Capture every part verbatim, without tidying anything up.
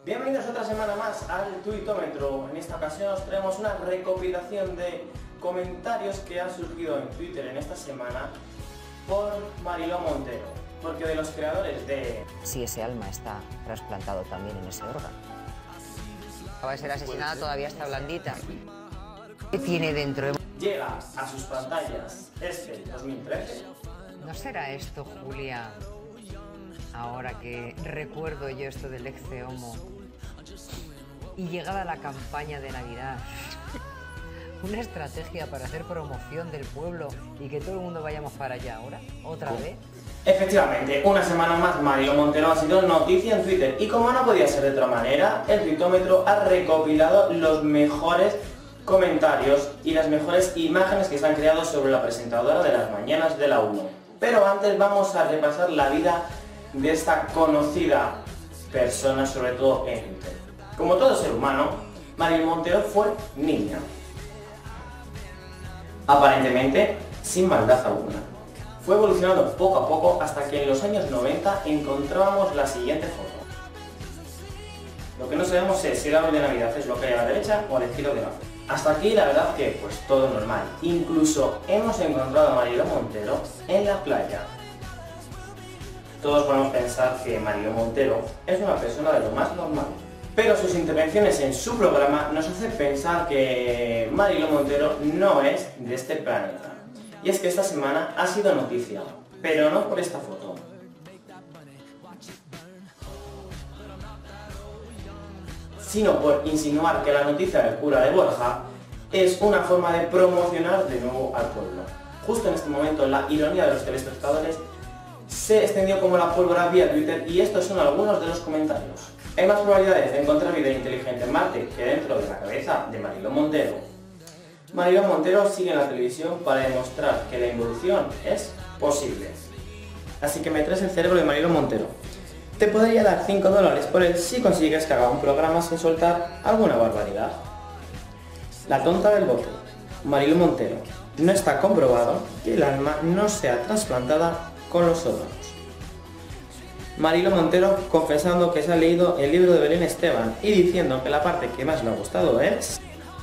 Bienvenidos otra semana más al Tuitómetro. En esta ocasión os traemos una recopilación de comentarios que han surgido en Twitter en esta semana por Mariló Montero, porque de los creadores de... Si ese alma está trasplantado también en ese órgano. Acaba de ser asesinada, todavía está blandita. ¿Qué tiene dentro? Llega a sus pantallas este dos mil trece. ¿No será esto, Julia, ahora que recuerdo yo esto del Ecce Homo, y llegada la campaña de Navidad, una estrategia para hacer promoción del pueblo y que todo el mundo vayamos para allá ahora, otra vez? Efectivamente, una semana más Mariló Montero ha sido noticia en Twitter y como no podía ser de otra manera, el Tuitómetro ha recopilado los mejores comentarios y las mejores imágenes que se han creado sobre la presentadora de las mañanas de la uno. Pero antes vamos a repasar la vida de esta conocida persona, sobre todo en Twitter. Como todo ser humano, Mariló Montero fue niña. Aparentemente, sin maldad alguna. Fue evolucionando poco a poco hasta que en los años noventa encontrábamos la siguiente foto. Lo que no sabemos es si el árbol de Navidad es lo que hay a la derecha o al estilo de la foto. Hasta aquí la verdad que pues todo normal. Incluso hemos encontrado a Mariló Montero en la playa. Todos podemos pensar que Mariló Montero es una persona de lo más normal. Pero sus intervenciones en su programa nos hacen pensar que Mariló Montero no es de este planeta. Y es que esta semana ha sido noticia, pero no por esta foto. Sino por insinuar que la noticia del cura de Borja es una forma de promocionar de nuevo al pueblo. Justo en este momento la ironía de los telespectadores se extendió como la pólvora vía Twitter y estos son algunos de los comentarios. Hay más probabilidades de encontrar vida inteligente en Marte que dentro de la cabeza de Mariló Montero. Mariló Montero sigue en la televisión para demostrar que la involución es posible. Así que me traes el cerebro de Mariló Montero. Te podría dar cinco dólares por él si consigues que haga un programa sin soltar alguna barbaridad. La tonta del bote. Mariló Montero. No está comprobado que el alma no sea trasplantada con los órganos. Mariló Montero confesando que se ha leído el libro de Belén Esteban y diciendo que la parte que más le ha gustado es...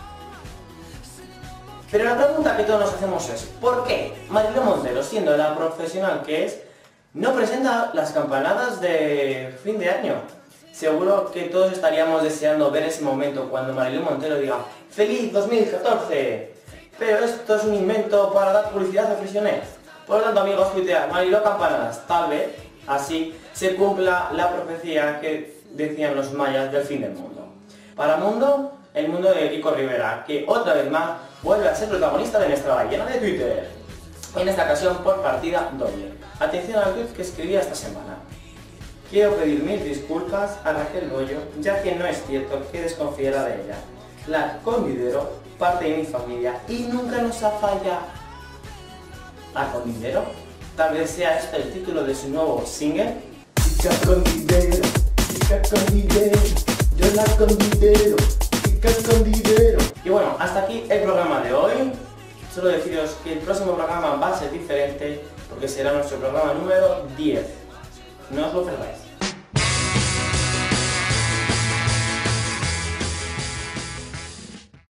Pero la pregunta que todos nos hacemos es ¿por qué Mariló Montero, siendo la profesional que es, no presenta las campanadas de fin de año? Seguro que todos estaríamos deseando ver ese momento cuando Mariló Montero diga ¡Feliz dos mil catorce! Pero esto es un invento para dar publicidad a Freixonet. Por lo tanto, amigos, tuitear Mariló campanadas, tal vez así se cumpla la profecía que decían los mayas del fin del mundo. Para mundo, el mundo de Kiko Rivera, que otra vez más vuelve a ser protagonista de nuestra ballena de Twitter. En esta ocasión por partida doble. Atención al tweet que escribía esta semana. Quiero pedir mil disculpas a Raquel Bollo, ya que no es cierto que desconfiara de ella. La considero parte de mi familia y nunca nos ha fallado. ¿La considero? Tal vez sea este el título de su nuevo single. Chica con dinero, chica con dinero, yo la considero, chica con dinero. Y bueno, hasta aquí el programa de hoy. Solo deciros que el próximo programa va a ser diferente porque será nuestro programa número diez. No os lo perdáis.